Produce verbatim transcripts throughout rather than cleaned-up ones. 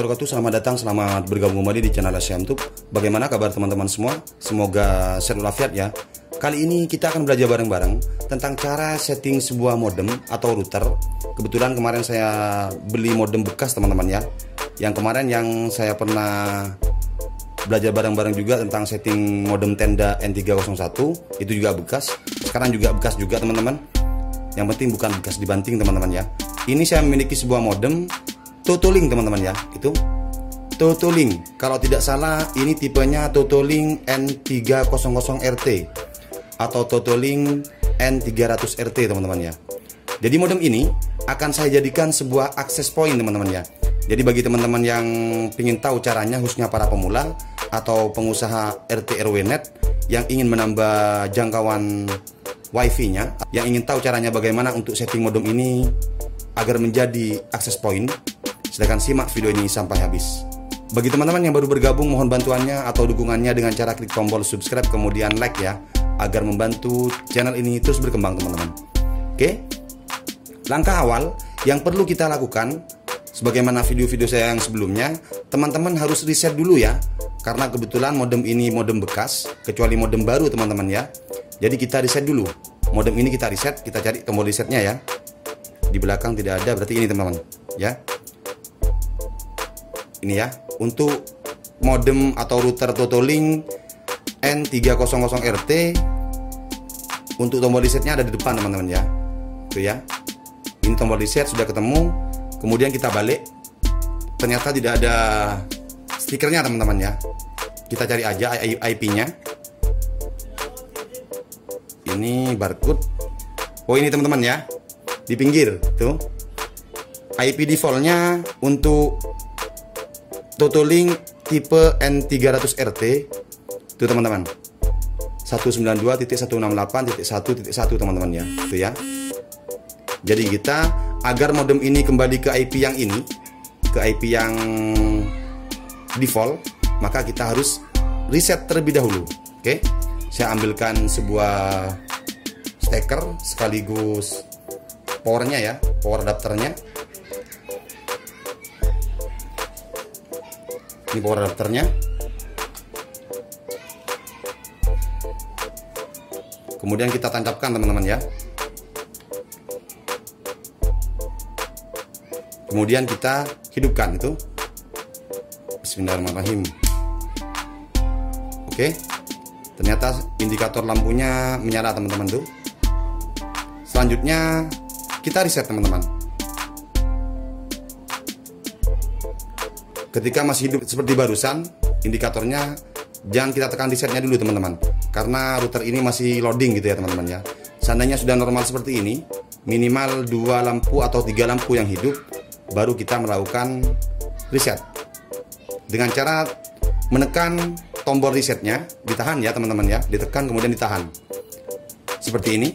warahmatullahi wabarakatuh. Selamat datang, selamat bergabung kembali di channel Asyam Tube. Bagaimana kabar teman-teman semua? Semoga sehat walafiat ya. Kali ini kita akan belajar bareng-bareng tentang cara setting sebuah modem atau router. Kebetulan kemarin saya beli modem bekas teman-teman ya. Yang kemarin yang saya pernah belajar bareng-bareng juga tentang setting modem tenda N tiga nol satu, itu juga bekas. Sekarang juga bekas juga teman-teman. Yang penting bukan bekas dibanting teman-teman ya. Ini saya memiliki sebuah modem Totolink teman-teman ya. Itu Totolink. Kalau tidak salah ini tipenya Totolink N tiga nol nol R T atau Totolink N tiga ratus R T teman-teman ya. Jadi modem ini akan saya jadikan sebuah access point teman-teman ya. Jadi bagi teman-teman yang ingin tahu caranya, khususnya para pemula atau pengusaha R T R W net yang ingin menambah jangkauan wifi-nya, yang ingin tahu caranya bagaimana untuk setting modem ini agar menjadi access point, silakan simak video ini sampai habis. Bagi teman-teman yang baru bergabung, mohon bantuannya atau dukungannya dengan cara klik tombol subscribe kemudian like ya, agar membantu channel ini terus berkembang teman-teman. Oke, langkah awal yang perlu kita lakukan, sebagaimana video-video saya yang sebelumnya, teman-teman harus reset dulu ya, karena kebetulan modem ini modem bekas, kecuali modem baru teman-teman ya. Jadi kita reset dulu, modem ini kita reset, kita cari tombol resetnya ya. Di belakang tidak ada, berarti ini teman-teman ya. Ini ya, untuk modem atau router Totolink N tiga nol nol R T, untuk tombol resetnya ada di depan teman-teman ya. Itu ya. Ini tombol reset sudah ketemu. Kemudian kita balik. Ternyata tidak ada stikernya teman-teman ya. Kita cari aja I P-nya. Ini barcode. Oh ini teman-teman ya. Di pinggir tuh. I P defaultnya untuk Totolink tipe N tiga ratus R T itu teman-teman seratus sembilan puluh dua titik seratus enam puluh delapan titik satu titik satu teman-teman ya. Itu ya. Jadi kita agar modem ini kembali ke I P yang ini, ke I P yang default, maka kita harus reset terlebih dahulu. Oke, saya ambilkan sebuah steker sekaligus powernya ya, power adapternya. Ini power adapternya. Kemudian kita tancapkan teman-teman ya. Kemudian kita hidupkan itu. Bismillahirrahmanirrahim. Oke. Ternyata indikator lampunya menyala teman-teman tuh. Selanjutnya kita reset teman-teman. Ketika masih hidup seperti barusan, indikatornya jangan kita tekan resetnya dulu teman-teman, karena router ini masih loading gitu ya teman-teman ya. Seandainya sudah normal seperti ini, minimal dua lampu atau tiga lampu yang hidup, baru kita melakukan reset. Dengan cara menekan tombol resetnya, ditahan ya teman-teman ya, ditekan kemudian ditahan. Seperti ini.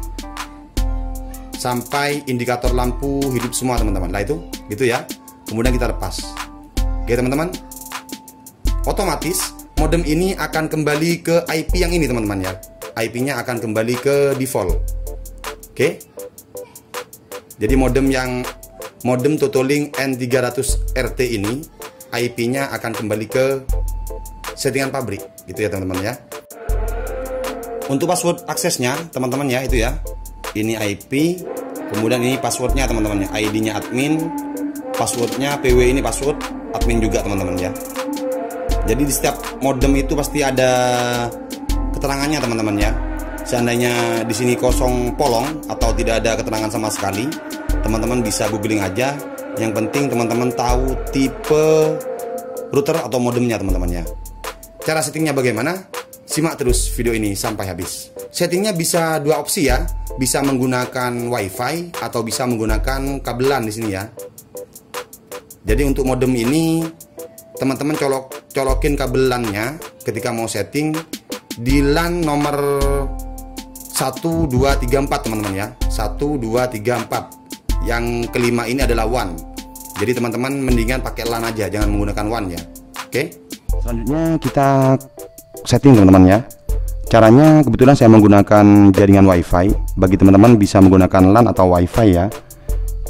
Sampai indikator lampu hidup semua teman-teman. Nah itu, gitu ya. Kemudian kita lepas. Oke teman-teman. Otomatis modem ini akan kembali ke I P yang ini teman-teman ya. I P-nya akan kembali ke default. Oke. Jadi modem yang modem Totolink N tiga ratus R T ini, I P-nya akan kembali ke settingan pabrik, gitu ya teman-teman ya. Untuk password aksesnya teman-teman ya, itu ya. Ini I P, kemudian ini passwordnya teman-teman ya, I D-nya admin, passwordnya P W ini password admin juga teman-teman ya. Jadi di setiap modem itu pasti ada keterangannya teman-teman ya. Seandainya di sini kosong polong atau tidak ada keterangan sama sekali, teman-teman bisa googling aja. Yang penting teman-teman tahu tipe router atau modemnya teman-teman ya. Cara settingnya bagaimana? Simak terus video ini sampai habis. Settingnya bisa dua opsi ya, bisa menggunakan WiFi atau bisa menggunakan kabelan di sini ya. Jadi untuk modem ini teman-teman colok colokin kabelannya ketika mau setting di LAN nomor satu dua tiga empat teman-teman ya. satu dua tiga empat. Yang kelima ini adalah WAN. Jadi teman-teman mendingan pakai LAN aja, jangan menggunakan WAN ya. Oke. Selanjutnya kita setting teman-teman ya. Caranya kebetulan saya menggunakan jaringan WiFi. Bagi teman-teman bisa menggunakan LAN atau WiFi ya.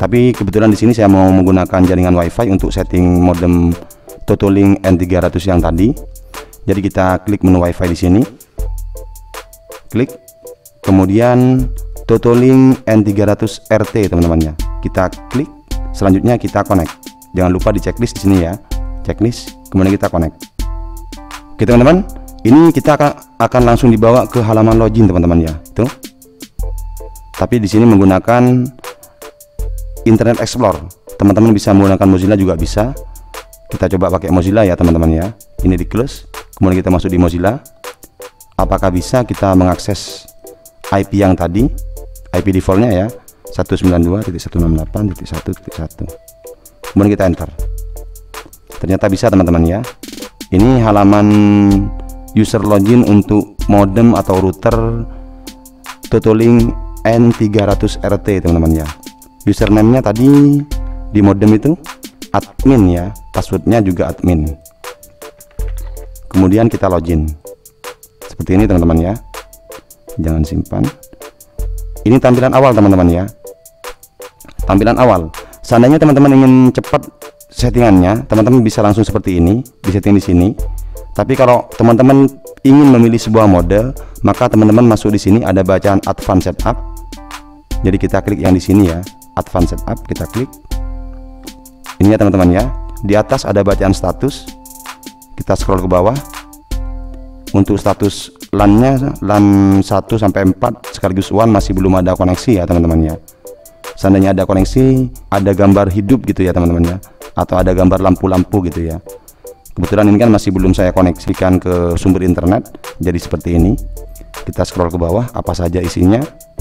Tapi kebetulan di sini saya mau menggunakan jaringan WiFi untuk setting modem Totolink N tiga ratus yang tadi. Jadi kita klik menu WiFi di sini, klik, kemudian Totolink N tiga ratus R T teman-teman ya. Kita klik, selanjutnya kita connect. Jangan lupa di checklist di sini ya, checklist, kemudian kita connect. Oke teman-teman, ini kita akan akan langsung dibawa ke halaman login teman-teman ya. Tuh. Tapi di sini menggunakan Internet Explorer. Teman-teman bisa menggunakan Mozilla juga bisa. Kita coba pakai Mozilla ya teman-teman ya. Ini di close, kemudian kita masuk di Mozilla. Apakah bisa kita mengakses I P yang tadi, I P defaultnya ya, seratus sembilan puluh dua titik seratus enam puluh delapan titik satu titik satu. Kemudian kita enter. Ternyata bisa teman-teman ya. Ini halaman user login untuk modem atau router Totolink N tiga ratus R T teman-teman ya. Username-nya tadi di modem itu admin ya, passwordnya juga admin. Kemudian kita login seperti ini teman-teman ya. Jangan simpan. Ini tampilan awal teman-teman ya. Tampilan awal. Seandainya teman-teman ingin cepat settingannya, teman-teman bisa langsung seperti ini, disetting di sini. Tapi kalau teman-teman ingin memilih sebuah mode, maka teman-teman masuk di sini ada bacaan Advanced Setup. Jadi kita klik yang di sini ya, Advanced Setup, kita klik. Ini ya teman-teman ya. Di atas ada bacaan status. Kita scroll ke bawah. Untuk status LAN-nya LAN satu sampai empat sekaligus WAN masih belum ada koneksi ya teman-teman ya. Seandainya ada koneksi, ada gambar hidup gitu ya teman-teman ya, atau ada gambar lampu-lampu gitu ya. Kebetulan ini kan masih belum saya koneksikan ke sumber internet, jadi seperti ini. Kita scroll ke bawah, apa saja isinya.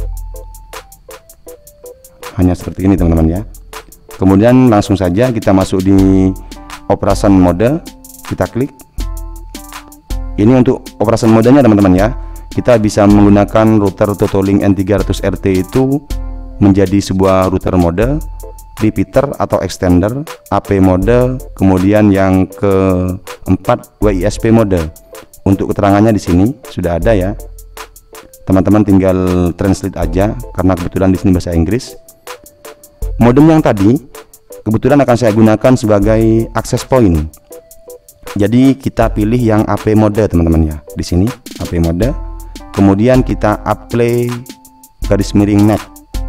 Hanya seperti ini teman-teman ya. Kemudian langsung saja kita masuk di operation mode, kita klik. Ini untuk operation modenya teman-teman ya. Kita bisa menggunakan router Totolink N tiga ratus R T itu menjadi sebuah router mode, repeater atau extender, A P mode, kemudian yang keempat W I S P mode. Untuk keterangannya di sini sudah ada ya. Teman-teman tinggal translate aja karena kebetulan di sini bahasa Inggris. Modem yang tadi kebetulan akan saya gunakan sebagai access point. Jadi kita pilih yang A P mode teman-teman ya. Di sini A P mode. Kemudian kita apply garis miring net.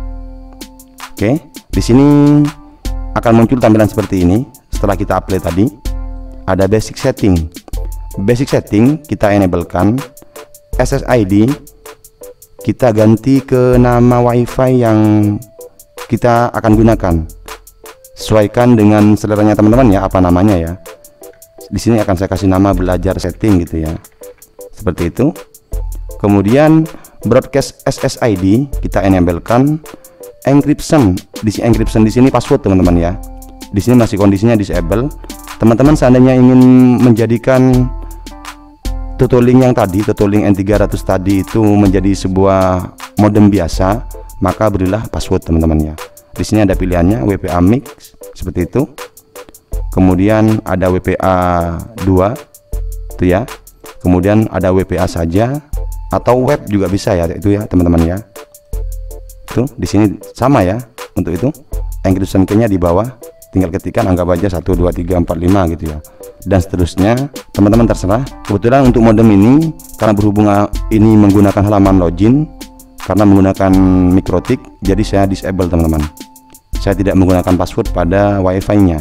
Oke, di sini akan muncul tampilan seperti ini. Setelah kita apply tadi, ada basic setting. Basic setting kita enablekan. S S I D kita ganti ke nama WiFi yang kita akan gunakan. Sesuaikan dengan seleranya teman-teman ya, apa namanya ya. Di sini akan saya kasih nama belajar setting gitu ya. Seperti itu. Kemudian broadcast S S I D kita enablekan. Encryption, di sini encryption di sini password teman-teman ya. Di sini masih kondisinya disable. Teman-teman seandainya ingin menjadikan Totolink yang tadi, Totolink N tiga ratus tadi itu menjadi sebuah modem biasa, maka berilah password teman-teman ya. Di sini ada pilihannya W P A mix seperti itu. Kemudian ada W P A dua itu ya. Kemudian ada W P A saja atau web juga bisa ya, itu ya teman-teman ya. Tuh di sini sama ya untuk itu. Encryption key-nya di bawah, tinggal ketikkan anggap aja satu dua tiga empat lima gitu ya, dan seterusnya. Teman-teman terserah. Kebetulan untuk modem ini karena berhubung ini menggunakan halaman login, karena menggunakan MikroTik, jadi saya disable teman-teman. Saya tidak menggunakan password pada WiFi-nya.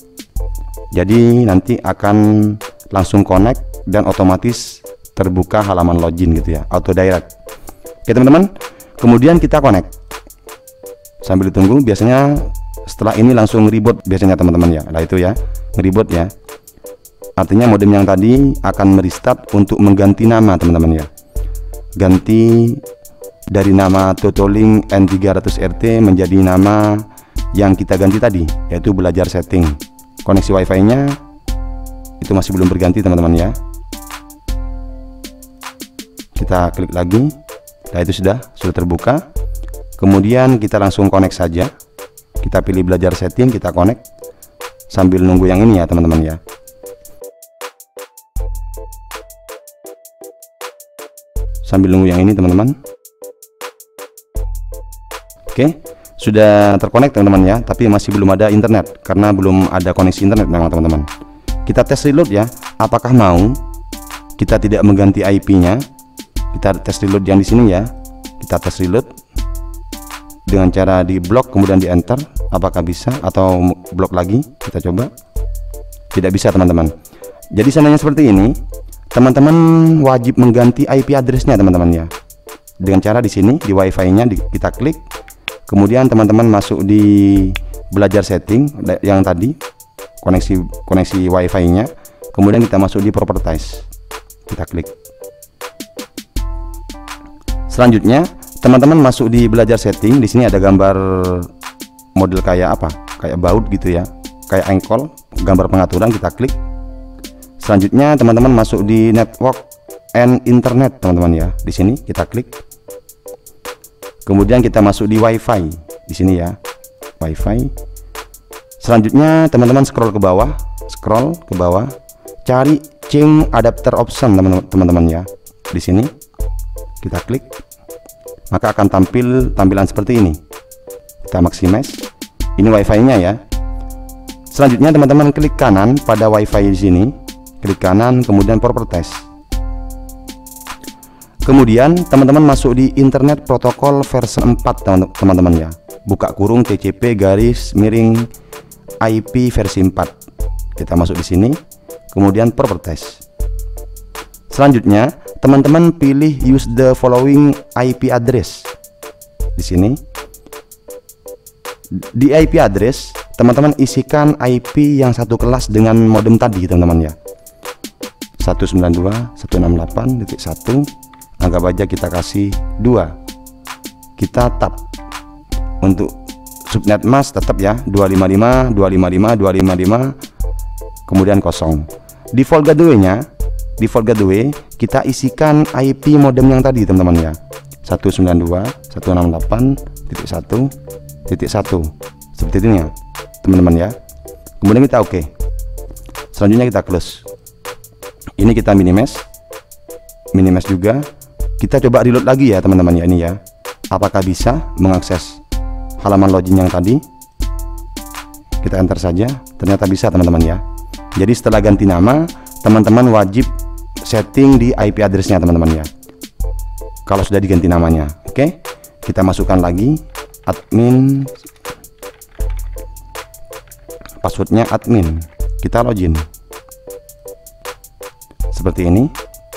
Jadi nanti akan langsung connect dan otomatis terbuka halaman login gitu ya, auto direct. Oke teman-teman, kemudian kita connect. Sambil ditunggu, biasanya setelah ini langsung reboot biasanya teman-teman ya. Nah itu ya, reboot ya. Artinya modem yang tadi akan merestart untuk mengganti nama teman-teman ya. Ganti dari nama Totolink N tiga ratus R T menjadi nama yang kita ganti tadi, yaitu belajar setting. Koneksi WiFi-nya itu masih belum berganti teman-teman ya. Kita klik lagi. Nah itu sudah sudah terbuka. Kemudian kita langsung connect saja. Kita pilih belajar setting, kita connect sambil nunggu yang ini ya teman-teman ya. Sambil nunggu yang ini teman-teman. Oke, sudah terkonek teman-teman ya, tapi masih belum ada internet karena belum ada koneksi internet memang teman-teman. Kita tes reload ya, apakah mau kita tidak mengganti I P-nya. Kita tes reload yang di sini ya. Kita tes reload dengan cara di blok kemudian di enter, apakah bisa atau blok lagi. Kita coba. Tidak bisa teman-teman. Jadi seandainya seperti ini, teman-teman wajib mengganti I P address-nya teman-teman ya. Dengan cara di sini di Wi-Fi-nya kita klik, kemudian teman-teman masuk di belajar setting yang tadi, koneksi koneksi Wi-Fi-nya, kemudian kita masuk di properties, kita klik. Selanjutnya teman-teman masuk di belajar setting. Di sini ada gambar model kayak apa, kayak baut gitu ya, kayak engkol, gambar pengaturan, kita klik. Selanjutnya teman-teman masuk di network and internet teman-teman ya. Di sini kita klik. Kemudian kita masuk di Wi-Fi di sini ya, Wi-Fi. Selanjutnya teman-teman scroll ke bawah, scroll ke bawah, cari change adapter option teman-teman ya. Di sini kita klik, maka akan tampil tampilan seperti ini. Kita maximize. Ini Wi-Fi-nya ya. Selanjutnya teman-teman klik kanan pada Wi-Fi di sini, klik kanan, kemudian properties. Kemudian teman-teman masuk di internet protokol version empat teman-teman ya. Buka kurung T C P garis miring I P versi empat. Kita masuk di sini, kemudian properties. Selanjutnya teman-teman pilih use the following I P address. Di sini di I P address teman-teman isikan I P yang satu kelas dengan modem tadi teman-teman ya. seratus sembilan puluh dua titik seratus enam puluh delapan titik satu, anggap aja kita kasih dua. Kita tab untuk subnet mask tetap ya, dua lima lima dua lima lima dua lima lima, kemudian kosong. Default gateway-nya, default gateway kita isikan I P modem yang tadi teman-teman ya, seratus sembilan puluh dua titik seratus enam puluh delapan titik satu titik satu, seperti ini ya teman-teman ya. Kemudian kita oke. Okay. Selanjutnya kita close. Ini kita minimize, minimize juga. Kita coba reload lagi ya teman-teman ya, ini ya. Apakah bisa mengakses halaman login yang tadi? Kita enter saja. Ternyata bisa teman-teman ya. Jadi setelah ganti nama, teman-teman wajib setting di I P address-nya teman-teman ya, kalau sudah diganti namanya. Oke, kita masukkan lagi admin, passwordnya admin. Kita login seperti ini.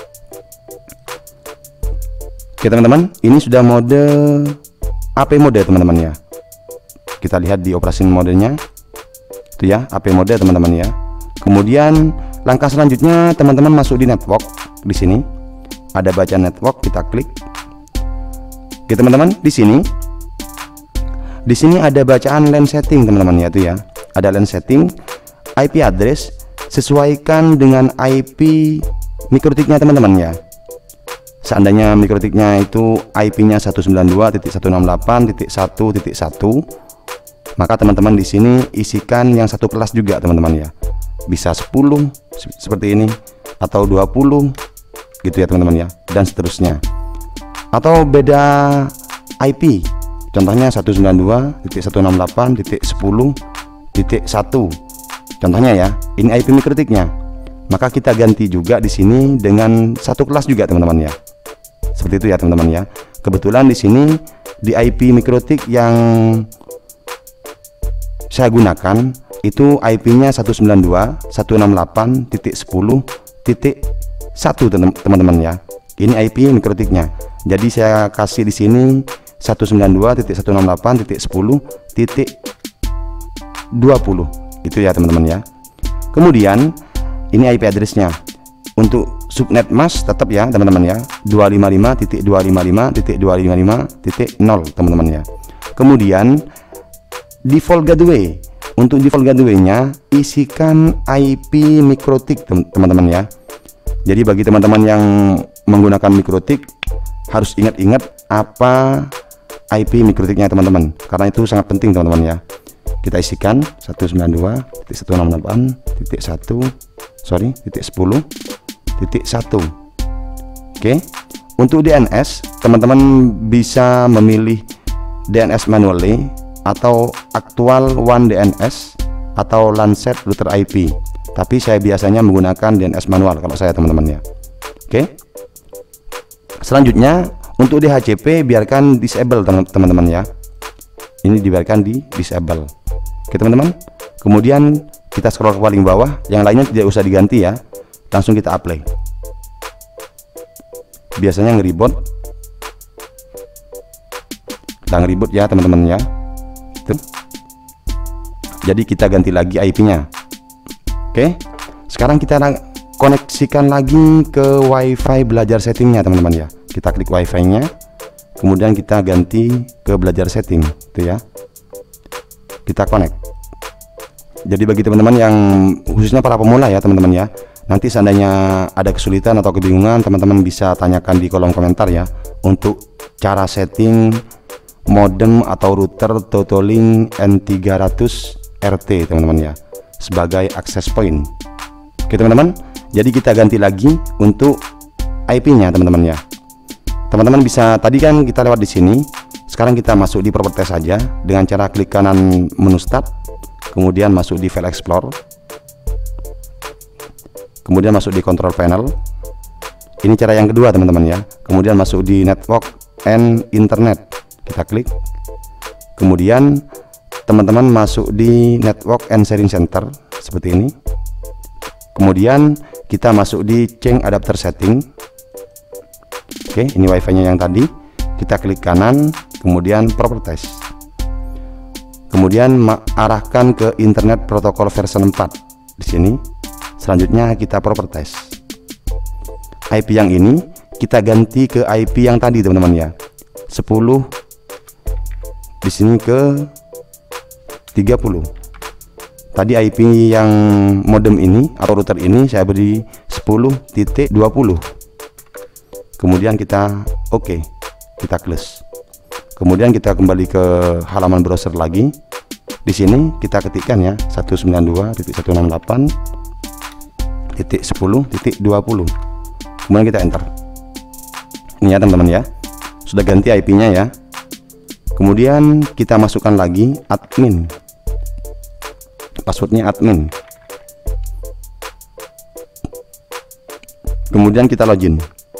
Oke teman-teman, ini sudah mode A P mode teman-teman ya. Kita lihat di operasi modenya itu ya, A P mode teman-teman ya. Kemudian langkah selanjutnya teman-teman masuk di network. Di sini ada baca network, kita klik. Oke teman-teman, di sini di sini ada bacaan LAN setting teman-teman ya, itu ya. Ada LAN setting, I P address sesuaikan dengan I P mikrotiknya teman-teman ya. Seandainya mikrotiknya itu I P-nya seratus sembilan puluh dua titik seratus enam puluh delapan titik satu titik satu, maka teman-teman di sini isikan yang satu kelas juga teman-teman ya. Bisa sepuluh seperti ini atau dua puluh gitu ya teman-teman ya, dan seterusnya. Atau beda I P, contohnya seratus sembilan puluh dua titik seratus enam puluh delapan titik sepuluh titik satu. Contohnya ya, ini I P mikrotiknya. Maka kita ganti juga di sini dengan satu kelas juga teman-teman ya. Seperti itu ya teman-teman ya. Kebetulan di sini di I P mikrotik yang saya gunakan itu I P-nya seratus sembilan puluh dua titik seratus enam puluh delapan titik sepuluh titik satu teman-teman ya. Ini I P mikrotiknya. Jadi saya kasih di sini seratus sembilan puluh dua titik seratus enam puluh delapan titik sepuluh titik dua puluh. Itu ya teman-teman ya. Kemudian ini I P address-nya. Untuk subnet mask tetap ya teman-teman ya, dua lima lima titik dua lima lima titik dua lima lima titik nol teman-teman ya. Kemudian default gateway. Untuk default gateway-nya isikan I P mikrotik teman-teman ya. Jadi bagi teman-teman yang menggunakan mikrotik harus ingat-ingat apa I P mikrotiknya teman-teman, karena itu sangat penting teman-teman ya. Kita isikan seratus sembilan puluh dua titik seratus enam puluh delapan titik satu sorry titik sepuluh titik satu. Oke, untuk D N S teman-teman bisa memilih D N S manually atau actual one D N S atau Lancet router I P, tapi saya biasanya menggunakan D N S manual kalau saya teman-teman ya. Oke, selanjutnya untuk D H C P biarkan disable teman-teman ya, ini dibiarkan di disable. Oke teman-teman, kemudian kita scroll ke paling bawah, yang lainnya tidak usah diganti ya, langsung kita apply. Biasanya nge-reboot, kita nge-reboot ya teman-teman ya. Tuh. Jadi kita ganti lagi I P-nya. Oke, sekarang kita koneksikan lagi ke WiFi belajar settingnya teman-teman ya. Kita klik WiFi-nya, kemudian kita ganti ke belajar setting, itu ya. Kita connect. Jadi bagi teman-teman yang khususnya para pemula ya teman-teman ya, nanti seandainya ada kesulitan atau kebingungan, teman-teman bisa tanyakan di kolom komentar ya, untuk cara setting modem atau router Totolink N tiga ratus R T teman-teman ya, sebagai access point. Oke teman-teman, jadi kita ganti lagi untuk I P-nya teman-teman ya. Teman-teman bisa, tadi kan kita lewat di sini, sekarang kita masuk di properties saja dengan cara klik kanan menu start, kemudian masuk di file explore, kemudian masuk di control panel. Ini cara yang kedua teman-teman ya. Kemudian masuk di network and internet, kita klik, kemudian teman-teman masuk di network and sharing center seperti ini. Kemudian kita masuk di change adapter setting. Oke, ini wifi-nya yang tadi, kita klik kanan, kemudian properties, kemudian arahkan ke internet protokol version empat di sini. Selanjutnya kita properties, I P yang ini kita ganti ke I P yang tadi teman-teman ya, sepuluh di sini ke tiga puluh. Tadi I P yang modem ini atau router ini saya beri sepuluh titik dua puluh. Kemudian kita oke, okay, kita close. Kemudian kita kembali ke halaman browser lagi. Di sini kita ketikkan ya seratus sembilan puluh dua titik seratus enam puluh delapan titik sepuluh titik dua puluh. Kemudian kita enter. Ini ya teman-teman ya, sudah ganti I P-nya ya. Kemudian kita masukkan lagi admin, passwordnya admin. Kemudian kita login.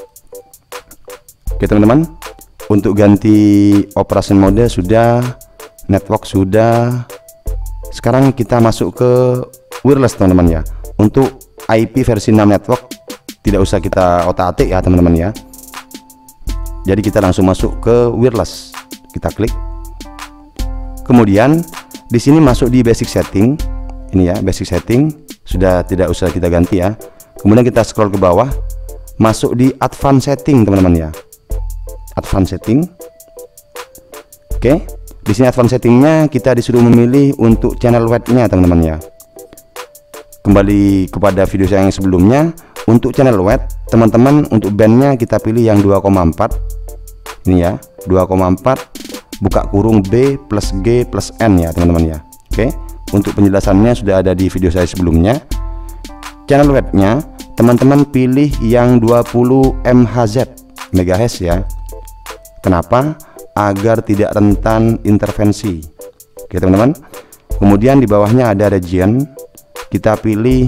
Oke teman-teman, untuk ganti operation mode sudah, network sudah. Sekarang kita masuk ke wireless teman-teman ya. Untuk I P versi enam network tidak usah kita otak-atik ya teman-teman ya. Jadi kita langsung masuk ke wireless, kita klik. Kemudian di sini masuk di basic setting. Ini ya, basic setting sudah tidak usah kita ganti ya. Kemudian kita scroll ke bawah, masuk di advanced setting teman-teman ya. Advanced setting. Oke, di sini advanced settingnya kita disuruh memilih untuk channel weight-nya teman-teman ya. Kembali kepada video saya yang sebelumnya, untuk channel weight teman-teman, untuk bandnya kita pilih yang dua koma empat. Ini ya, dua koma empat buka kurung B plus G plus N ya teman-teman ya. Oke, untuk penjelasannya sudah ada di video saya sebelumnya. Channel weight-nya teman-teman pilih yang dua puluh megahertz ya. Kenapa? Agar tidak rentan intervensi. Oke teman-teman. Kemudian di bawahnya ada region, kita pilih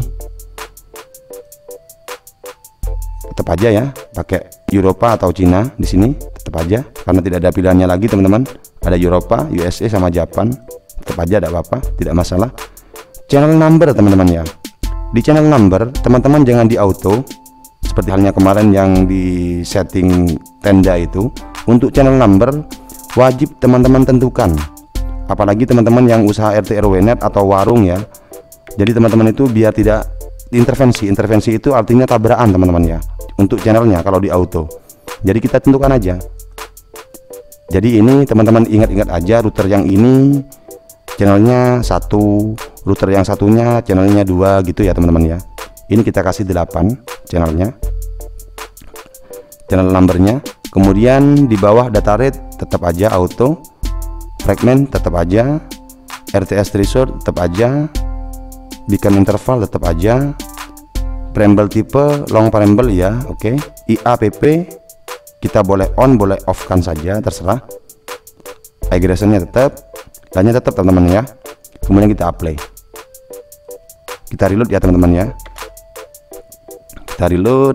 tetap aja ya, pakai Eropa atau Cina di sini, tetap aja karena tidak ada pilihannya lagi teman-teman. Ada Eropa, U S A sama Japan, tetap aja tidak apa-apa, tidak masalah. Channel number teman-teman ya. Di channel number teman-teman jangan di auto seperti halnya kemarin yang di setting tenda itu. Untuk channel number wajib teman-teman tentukan, apalagi teman-teman yang usaha R T R W net atau warung ya. Jadi teman-teman itu biar tidak intervensi. Intervensi itu artinya tabrakan teman-teman ya, untuk channelnya kalau di auto. Jadi kita tentukan aja. Jadi ini teman-teman ingat-ingat aja, router yang ini channelnya satu, router yang satunya channelnya dua gitu ya teman-teman ya. Ini kita kasih delapan channelnya, channel numbernya. Kemudian di bawah data rate tetap aja auto, fragment tetap aja, R T S threshold tetap aja, beacon interval tetap aja, preamble tipe long preamble ya, oke. Okay. I A P P kita boleh on boleh off kan saja, terserah. Aggressionnya tetap, lannya tetap teman-teman ya. Kemudian kita apply, kita reload ya teman-teman ya. Kita reload.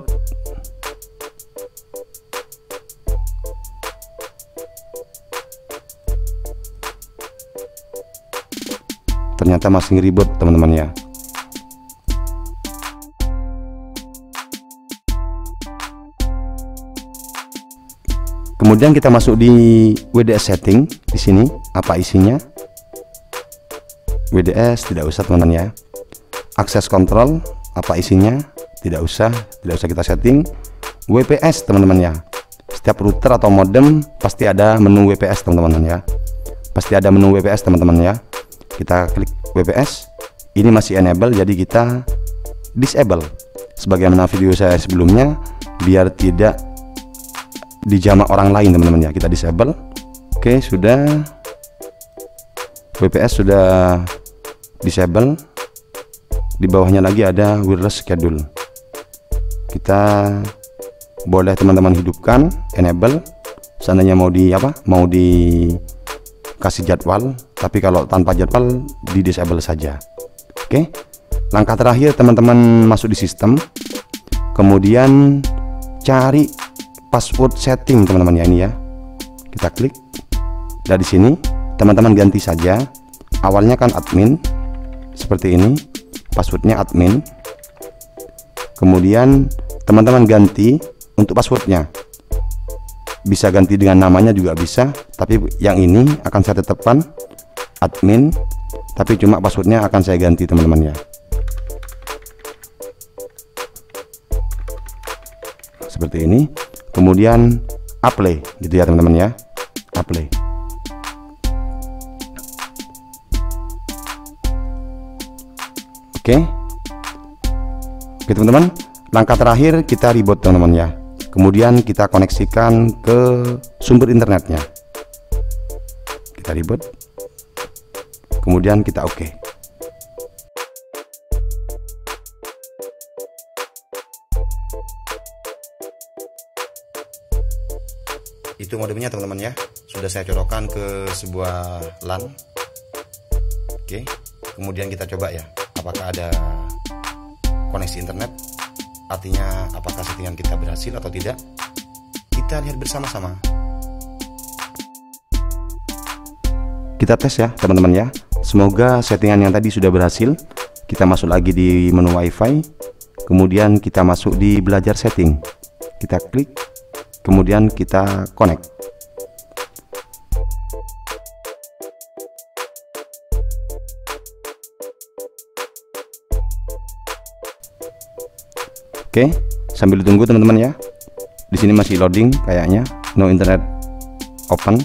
Ternyata masih ribet teman-teman ya. Kemudian kita masuk di W D S setting. Di sini apa isinya? W D S tidak usah teman-teman ya. Akses kontrol apa isinya? Tidak usah, tidak usah kita setting. W P S teman-teman ya. Setiap router atau modem pasti ada menu W P S teman-teman ya. Pasti ada menu W P S teman-teman ya. Kita klik W P S. Ini masih enable, jadi kita disable. Sebagaimana video saya sebelumnya, biar tidak dijamak orang lain teman-teman ya, kita disable. Oke, sudah. W P S sudah disable. Di bawahnya lagi ada wireless schedule. Kita boleh teman-teman hidupkan, enable. Seandainya mau di apa? Mau dikasih jadwal, tapi kalau tanpa jadwal di disable saja. Oke. Langkah terakhir teman-teman masuk di sistem. Kemudian cari password setting teman-teman ya, ini ya. Kita klik. Dari sini teman-teman ganti saja. Awalnya kan admin seperti ini, passwordnya admin. Kemudian teman-teman ganti untuk passwordnya. Bisa ganti dengan namanya juga bisa, tapi yang ini akan saya tetapkan admin, tapi cuma passwordnya akan saya ganti teman-teman ya. Seperti ini. Kemudian apply gitu ya teman-teman ya. Apply. Oke. Oke teman-teman, langkah terakhir kita reboot teman-teman ya. Kemudian kita koneksikan ke sumber internetnya. Kita reboot. Kemudian kita oke. Okay. Itu modemnya teman-teman ya. Sudah saya colokkan ke sebuah LAN. Oke. Kemudian kita coba ya, apakah ada koneksi internet. Artinya apakah settingan kita berhasil atau tidak. Kita lihat bersama-sama. Kita tes ya teman-teman ya. Semoga settingan yang tadi sudah berhasil. Kita masuk lagi di menu WiFi. Kemudian kita masuk di belajar setting. Kita klik. Kemudian kita connect. Oke, sambil ditunggu teman-teman ya. Di sini masih loading kayaknya, no internet open.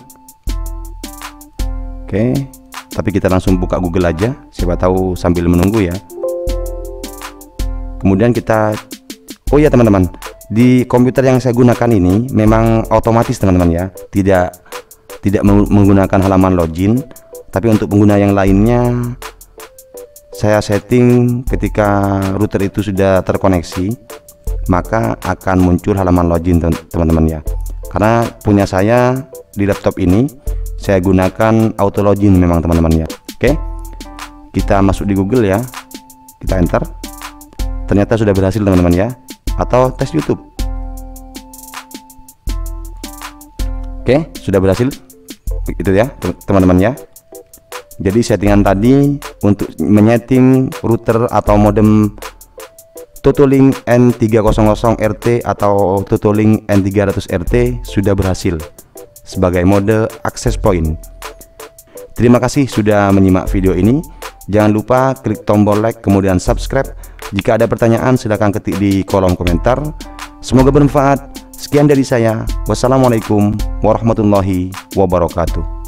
Oke, tapi kita langsung buka Google aja, siapa tahu sambil menunggu ya. Kemudian kita, oh ya teman-teman, di komputer yang saya gunakan ini memang otomatis teman-teman ya, tidak tidak menggunakan halaman login. Tapi untuk pengguna yang lainnya, saya setting ketika router itu sudah terkoneksi, maka akan muncul halaman login teman-teman ya. Karena punya saya di laptop ini, saya gunakan auto login memang teman-teman ya. Oke, kita masuk di Google ya, kita enter. Ternyata sudah berhasil teman-teman ya. Atau tes YouTube. Oke, sudah berhasil. Itu ya teman-teman ya. Jadi settingan tadi untuk menyeting router atau modem Totolink N tiga nol nol R T atau Totolink N tiga ratus R T sudah berhasil sebagai mode access point. Terima kasih sudah menyimak video ini. Jangan lupa klik tombol like kemudian subscribe. Jika ada pertanyaan silahkan ketik di kolom komentar. Semoga bermanfaat. Sekian dari saya. Wassalamualaikum warahmatullahi wabarakatuh.